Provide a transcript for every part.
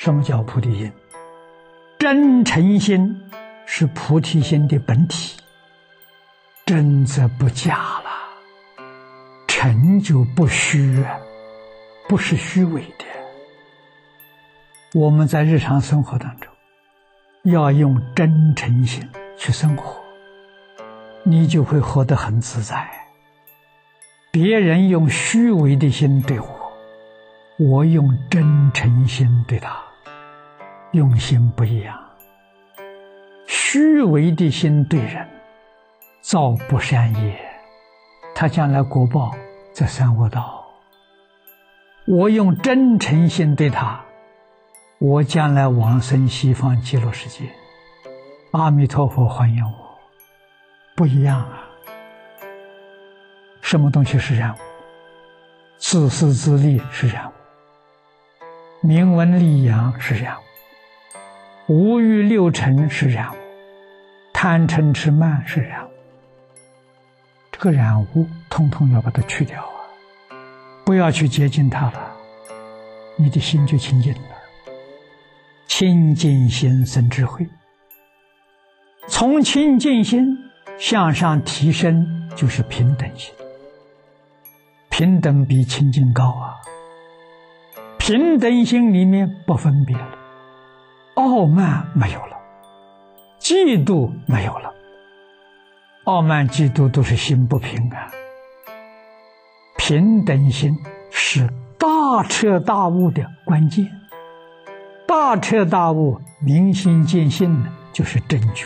什么叫菩提心？真诚心是菩提心的本体，真则不假了，诚就不虚，不是虚伪的。我们在日常生活当中要用真诚心去生活，你就会活得很自在。别人用虚伪的心对我，我用真诚心对他，用心不一样。虚伪的心对人，造不善业，他将来果报在三恶道。我用真诚心对他，我将来往生西方极乐世界，阿弥陀佛欢迎我。不一样啊！什么东西是染污？自私自利是染污，名闻利养是染污，五欲六尘是染污，贪嗔痴慢是染污。这个染污统统要把它去掉啊！不要去接近它了，你的心就清净了。清净心生智慧，从清净心向上提升就是平等心。平等比清净高啊！平等心里面不分别了，傲慢没有了，嫉妒没有了。傲慢嫉妒都是心不平啊。平等心是大彻大悟的关键，大彻大悟明心见性就是正觉。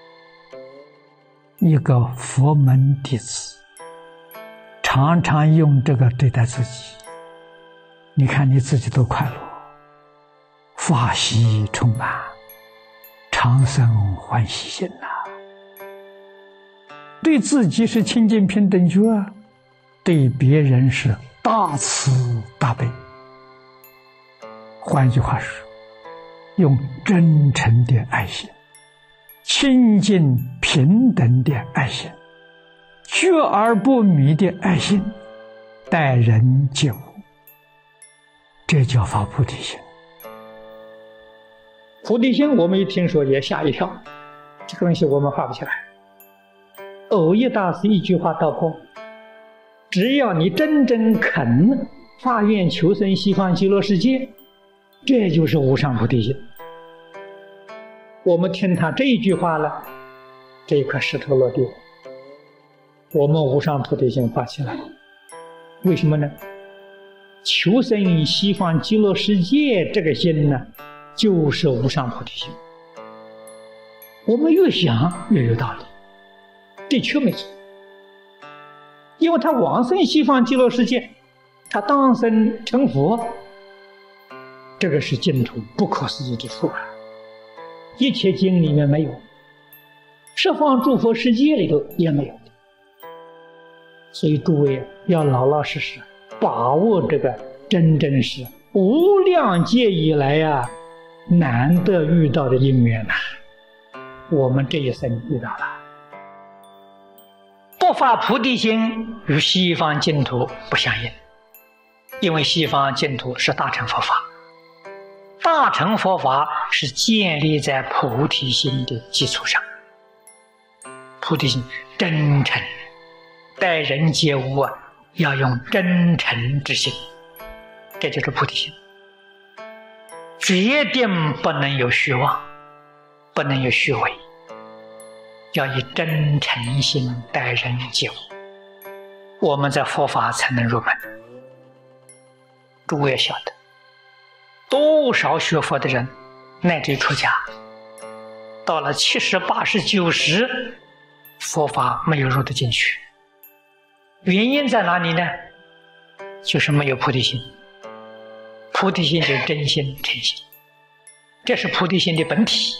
一个佛门弟子常常用这个对待自己，你看你自己都快乐，法喜充满，常生欢喜心呐。对自己是清净平等觉，对别人是大慈大悲。换句话说，用真诚的爱心，清净平等的爱心，觉而不迷的爱心，待人接物，这叫发菩提心。菩提心我们一听说也吓一跳，这个东西我们发不起来。藕益大师一句话道破：只要你真正肯发愿求生西方极乐世界，这就是无上菩提心。我们听他这一句话了，这一颗石头落地，我们无上菩提心发起来。为什么呢？求生西方极乐世界这个心呢，就是无上菩提心。我们越想越有道理，的确没错。因为他往生西方极乐世界，他当生成佛，这个是净土不可思议之处啊！一切经里面没有，十方诸佛世界里头也没有的。所以诸位要老老实实把握这个，真正是无量劫以来啊，难得遇到的因缘呐。我们这一生遇到了。不发菩提心与西方净土不相应，因为西方净土是大乘佛法，大乘佛法是建立在菩提心的基础上。菩提心真诚，待人接物啊，要用真诚之心，这就是菩提心。决定不能有虚妄，不能有虚伪，要以真诚心待人接物，我们在佛法才能入门。诸位也晓得，多少学佛的人乃至出家，到了70、80、90，佛法没有入得进去。原因在哪里呢？就是没有菩提心。菩提心就是真心诚心，这是菩提心的本体。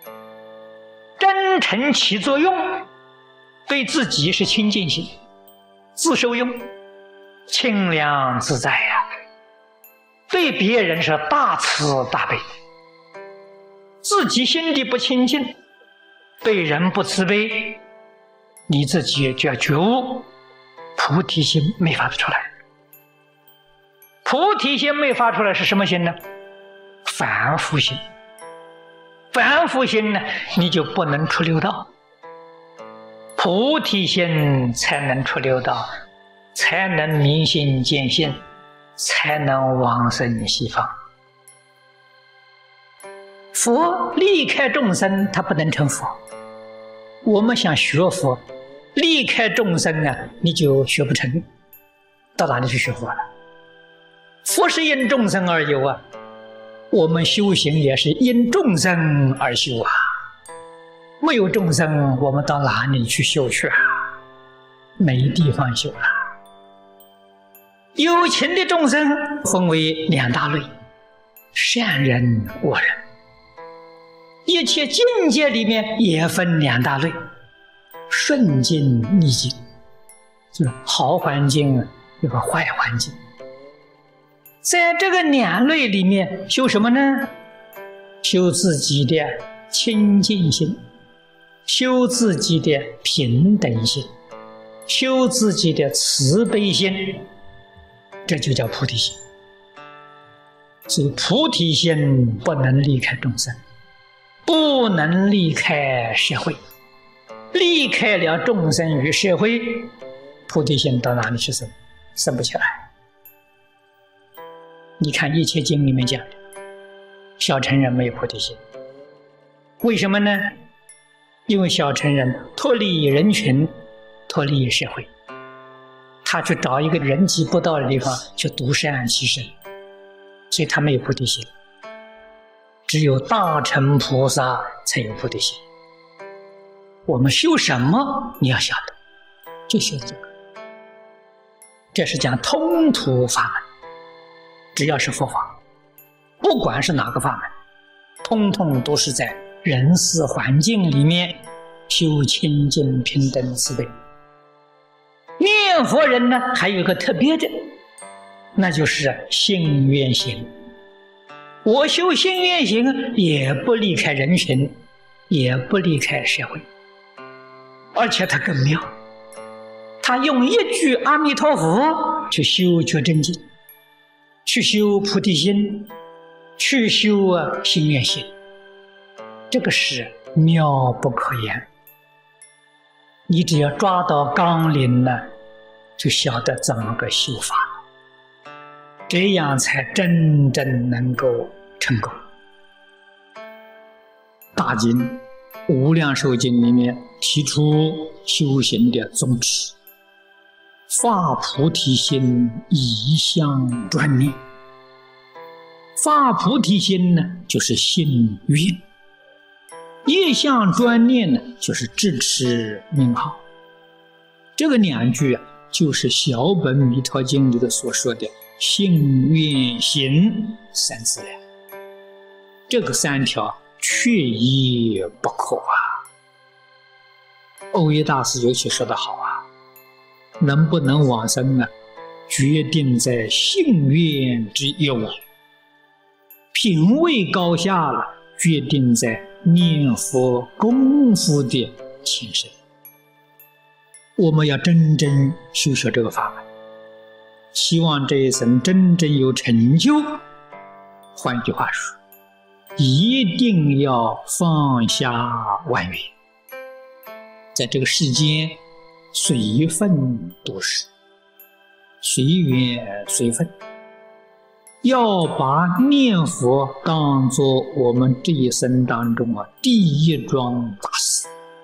真诚起作用，对自己是清净心，自受用，清凉自在呀。对别人是大慈大悲，自己心地不清净，对人不慈悲，你自己就要觉悟，菩提心没发出来。菩提心没发出来是什么心呢？ 凡夫心。凡夫心呢，你就不能出六道。菩提心才能出六道，才能明心见性，才能往生西方。佛离开众生，他不能成佛。我们想学佛，离开众生呢，你就学不成，到哪里去学佛了？佛是因众生而有啊，我们修行也是因众生而修啊。没有众生，我们到哪里去修去啊？没地方修了。有情的众生分为两大类，善人、恶人。一切境界里面也分两大类，顺境、逆境，就是好环境有个坏环境。在这个两类里面修什么呢？修自己的清净心，修自己的平等心，修自己的慈悲心，这就叫菩提心。所以菩提心不能离开众生，不能离开社会。离开了众生与社会，菩提心到哪里去生？生不起来。你看《一切经》里面讲的，小乘人没有菩提心，为什么呢？因为小乘人脱离人群，脱离社会，他去找一个人迹不到的地方去独善其身，所以他没有菩提心。只有大乘菩萨才有菩提心。我们修什么，你要晓得，就修这个。这是讲通途法门，只要是佛法，不管是哪个法门，通通都是在人事环境里面修清净平等慈悲。念佛人呢，还有一个特别的，那就是信愿行。我修信愿行，也不离开人群，也不离开社会，而且他更妙，他用一句阿弥陀佛去修觉真经，去修菩提心，去修信愿行，这个是妙不可言。你只要抓到纲领呢，就晓得怎么个修法，这样才真正能够成功。大经无量寿经里面提出修行的宗旨，发菩提心，一向专念。发菩提心呢，就是信愿；一向专念呢，就是智持名号。这个两句啊，就是小本弥陀经里的所说的信愿行三资粮。这个三条缺一不可啊！欧耶大师尤其说得好啊，能不能往生呢，决定在信愿之一物；品位高下了，决定在念佛功夫的轻深。我们要真正修学这个法门，希望这一生真正有成就。换句话说，一定要放下万缘，在这个世间随分度世，随缘随分，要把念佛当作我们这一生当中第一桩大事。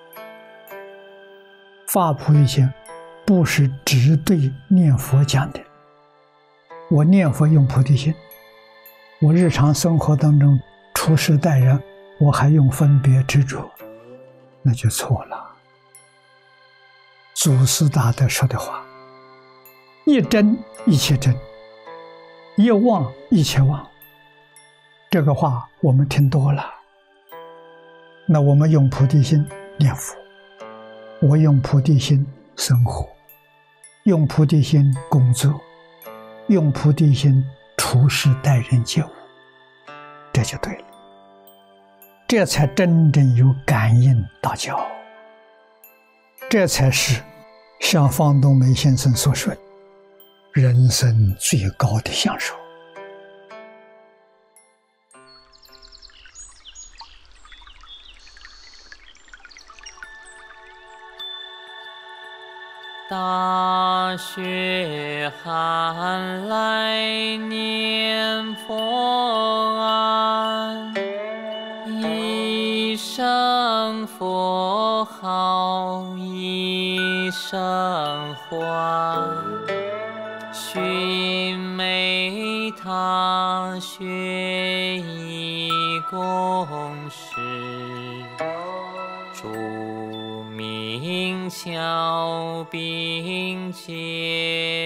发菩提心不是只对念佛讲的，我念佛用菩提心，我日常生活当中处事待人，我还用分别执着，那就错了。祖师大德说的话，一真一切真，一妄一切妄，这个话我们听多了。那我们用菩提心念佛，我用菩提心生活，用菩提心工作，用菩提心处事待人接物，这就对了，这才真正有感应道交，这才是像方东梅先生所说的人生最高的享受。 大雪寒来念佛安，一声佛号一声欢，寻梅他学艺公事，著名巧并结